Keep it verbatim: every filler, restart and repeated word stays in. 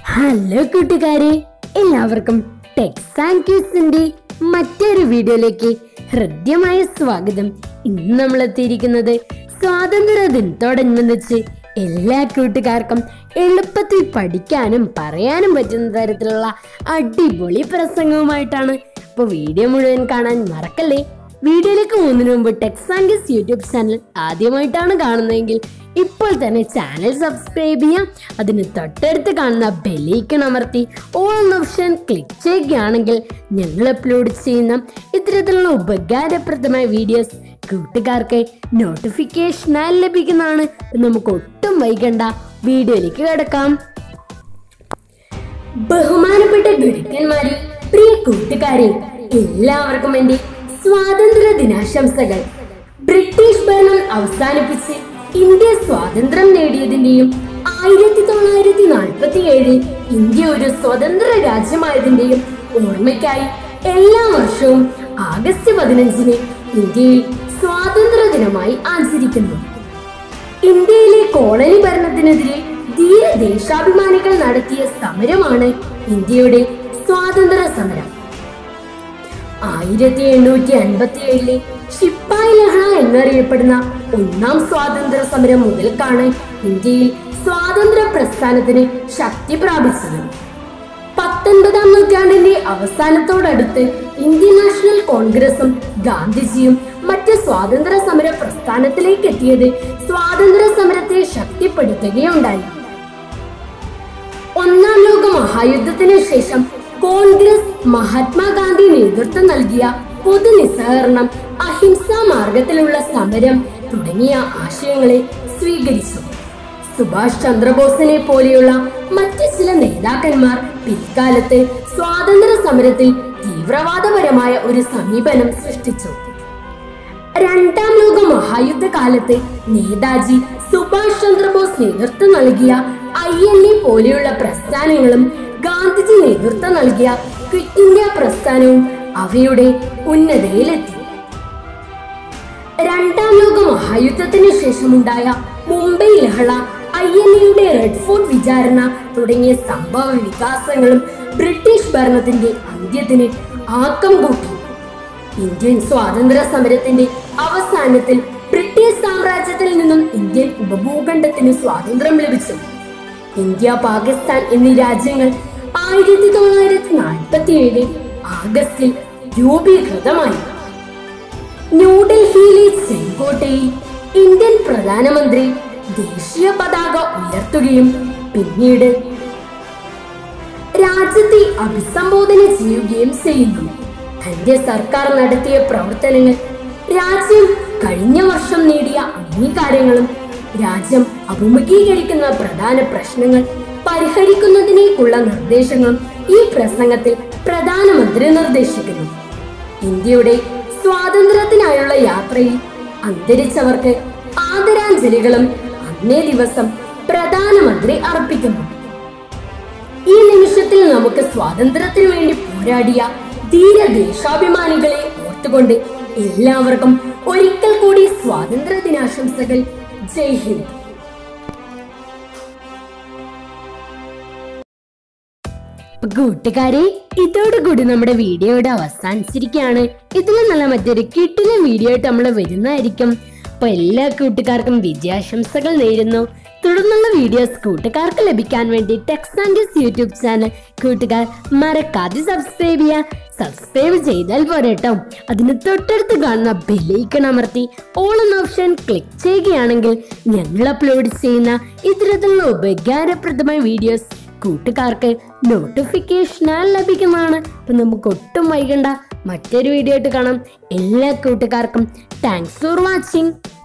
Hello കൂട്ടുകാരെ, എല്ലാവർക്കും Tex and ക്യൂസിന്റെ മറ്റൊരു വീഡിയോയിലേക്ക് ഹൃദ്യമായ സ്വാഗതം. ഇന്ന് നമ്മൾ എത്തിയിരിക്കുന്നത് സ്വാതന്ത്ര്യ ദിനത്തോടനുബന്ധിച്ച് എല്ലാ കൂട്ടുകാർക്കും എളുപ്പത്തിൽ പഠിക്കാനും പറയാനും പറ്റുന്ന തരത്തിലുള്ള അടിപൊളി പ്രസംഗവുമായിട്ടാണ്. അപ്പോൾ വീഡിയോ മുഴുവൻ കാണാൻ മറക്കല്ലേ. വീഡിയോയിലേക്ക് പോകുന്നതിന് മുമ്പ് techs and queues YouTube channel ആദ്യമായിട്ടാണ് കാണുന്നതെങ്കിൽ ഇപ്പോൾ തന്നെ ചാനൽ സബ്സ്ക്രൈബ് ചെയ്യാം. അതിന് തൊട്ടടുത്ത് കാണുന്ന ബെല്ലൈക്കൺ അമർത്തി ഓൾ എന്ന ഓപ്ഷൻ ക്ലിക്ക് ചെയ്യുകയാണെങ്കിൽ ഞങ്ങൾ അപ്ലോഡ് ചെയ്യുന്ന ഇത്തരത്തിലുള്ള ഉപകാരപ്രദമായ വീഡിയോസ് കൂട്ടുകാർക്ക് നോട്ടിഫിക്കേഷനായി ലഭിക്കുന്നതാണ്. നമുക്ക് ഒട്ടും വൈകണ്ട വീഡിയോയിലേക്ക് കിടക്കാം. ബഹുമാനപ്പെട്ട ഗുരുക്കന്മാരെ, പ്രിയ കൂട്ടുകാരെ, എല്ലാവർക്കും എൻ്റെ സ്വാതന്ത്ര്യ ദിനാശംസകൾ. ബ്രിട്ടീഷ് ഭരണം അവസാനിപ്പിച്ച് ഇന്ത്യ സ്വാതന്ത്ര്യം നേടിയതിന്റെയും ആയിരത്തി തൊള്ളായിരത്തി നാൽപ്പത്തി ഏഴിൽ ഇന്ത്യ ഒരു സ്വതന്ത്ര രാജ്യമായതിന്റെയും ഓർമ്മയ്ക്കായി എല്ലാ വർഷവും ആഗസ്റ്റ് പതിനഞ്ചിന് ഇന്ത്യയിൽ സ്വാതന്ത്ര്യ ദിനമായി ആചരിക്കുന്നു. ഇന്ത്യയിലെ കോളനി ഭരണത്തിനെതിരെ ധീര ദേശാഭിമാനികൾ നടത്തിയ സമരമാണ് ഇന്ത്യയുടെ സ്വാതന്ത്ര്യ സമരം. ആയിരത്തി എണ്ണൂറ്റി അൻപത്തി ഏഴിലെ ശിപ്പായി ലഹള എന്നറിയപ്പെടുന്ന ഒന്നാം സ്വാതന്ത്ര്യ സമരം മുതൽക്കാണ് ഇന്ത്യയിൽ സ്വാതന്ത്ര്യ പ്രസ്ഥാനത്തിന് ശക്തി പ്രാപിച്ചത്. പത്തൊൻപതാം നൂറ്റാണ്ടിന്റെ അവസാനത്തോടടുത്ത് ഇന്ത്യൻ നാഷണൽ കോൺഗ്രസും ഗാന്ധിജിയും മറ്റ് സ്വാതന്ത്ര്യ സമര പ്രസ്ഥാനത്തിലേക്ക് എത്തിയത് സ്വാതന്ത്ര്യ സമരത്തെ ശക്തിപ്പെടുത്തുകയുണ്ടായി. ഒന്നാം ലോക മഹായുദ്ധത്തിന് ശേഷം കോൺഗ്രസ് മഹാത്മാഗാന്ധി നേതൃത്വം നൽകിയ പൊതു നിസ്സഹകരണം, അഹിംസാ മാർഗത്തിലുള്ള സമരം തുടങ്ങിയ ആശയങ്ങളെ സ്വീകരിച്ചു. സുഭാഷ് ചന്ദ്രബോസിനെ പോലെയുള്ള മറ്റ് ചില നേതാക്കന്മാർ പിൽക്കാലത്ത് സ്വാതന്ത്ര്യ സമരത്തിൽ തീവ്രവാദപരമായ ഒരു സമീപനം സൃഷ്ടിച്ചു. രണ്ടാം ലോക മഹായുദ്ധ കാലത്ത് നേതാജി സുഭാഷ് ചന്ദ്രബോസ് നേതൃത്വം നൽകിയ ഐ എൻ എ പോലെയുള്ള പ്രസ്ഥാനങ്ങളും ഗാന്ധിജി നേതൃത്വം നൽകിയ ക്വിറ്റ് ഇന്ത്യ പ്രസ്ഥാനവും അവയുടെ ഉന്നതയിലെത്തി. രണ്ടാം ലോക മഹായുദ്ധത്തിന് ശേഷമുണ്ടായ മുംബൈ ലഹള, ഐ എൻ എയുടെ റെഡ് ഫോർട്ട് വിചാരണ തുടങ്ങിയ സംഭവ വികാസങ്ങളും ബ്രിട്ടീഷ് ഭരണത്തിന്റെ അന്ത്യത്തിന് ആക്കം കൂട്ടി. ഇന്ത്യൻ സ്വാതന്ത്ര്യ സമരത്തിന്റെ അവസാനത്തിൽ ബ്രിട്ടീഷ് സാമ്രാജ്യത്തിൽ നിന്നും ഇന്ത്യൻ ഉപഭൂഖണ്ഡത്തിന് സ്വാതന്ത്ര്യം ലഭിച്ചു. ഇന്ത്യ, പാകിസ്ഥാൻ എന്നീ രാജ്യങ്ങൾ ആയിരത്തി തൊള്ളായിരത്തി നാൽപ്പത്തി ഏഴ് ആഗസ്റ്റിൽ രൂപീകൃതമായി. ന്യൂഡൽഹിയിലെ ചെങ്കോട്ടയിൽ ഇന്ത്യൻ പ്രധാനമന്ത്രി ദേശീയ പതാക ഉയർത്തുകയും പിന്നീട് രാജ്യത്തെ അഭിസംബോധന ചെയ്യുകയും ചെയ്യുന്നു. തന്റെ സർക്കാർ നടത്തിയ പ്രവർത്തനങ്ങൾ, രാജ്യം കഴിഞ്ഞ വർഷം നേടിയ അംഗീകാരങ്ങളും രാജ്യം അഭിമുഖീകരിക്കുന്ന പ്രധാന പ്രശ്നങ്ങൾ പരിഹരിക്കുന്നതിനേക്കുള്ള നിർദ്ദേശങ്ങളും ഈ പ്രസംഗത്തിൽ പ്രധാനമന്ത്രി നിർദ്ദേശിക്കുന്നു. ഇന്ത്യയുടെ സ്വാതന്ത്ര്യത്തിനായുള്ള യാത്രയിൽ അന്തരിച്ചവർക്ക് ആദരാഞ്ജലികളും അന്നേ ദിവസം പ്രധാനമന്ത്രി അർപ്പിക്കുന്നു. ഈ നിമിഷത്തിൽ നമുക്ക് സ്വാതന്ത്ര്യത്തിനു വേണ്ടി പോരാടിയ ധീര ദേശാഭിമാനികളെ ഓർത്തുകൊണ്ട് എല്ലാവർക്കും ഒരിക്കൽ കൂടി സ്വാതന്ത്ര്യ ദിനാശംസകൾ. ജയ് ഹിന്ദ്. കൂട്ടുകാരെ, ഇതോടുകൂടി നമ്മുടെ വീഡിയോയുടെ അവസാനിച്ചിരിക്കുകയാണ്. ഇതിലും നല്ല മറ്റൊരു കിട്ടിയ വീഡിയോ ആയിട്ട് നമ്മൾ വരുന്നതായിരിക്കും. അപ്പൊ എല്ലാ കൂട്ടുകാർക്കും വിജയാശംസകൾ നേരുന്നു. തുടർന്നുള്ള വീഡിയോസ് കൂട്ടുകാർക്ക് ലഭിക്കാൻ വേണ്ടി techs and queues YouTube channel കൂട്ടുകാർ മറക്കാതെ സബ്സ്ക്രൈബ് ചെയ്യുക. സബ്സ്ക്രൈബ് ചെയ്താൽ പോരട്ടോ, അതിന് തൊട്ടടുത്ത് കാണുന്ന ബെല്ലൈക്കൺ അമർത്തി ഓൾ എന്ന ഓപ്ഷൻ ക്ലിക്ക് ചെയ്യുകയാണെങ്കിൽ ഞങ്ങൾ അപ്ലോഡ് ചെയ്യുന്ന ഇത്തരത്തിലുള്ള ഉപകാരപ്രദമായ വീഡിയോസ് കൂട്ടുകാർക്ക് നോട്ടിഫിക്കേഷനായി ലഭിക്കുന്നതാണ്. അപ്പൊ നമുക്ക് ഒട്ടും വൈകണ്ട മറ്റൊരു വീഡിയോ ആയിട്ട് കാണാം. എല്ലാ കൂട്ടുകാർക്കും താങ്ക്സ് ഫോർ വാച്ചിങ്.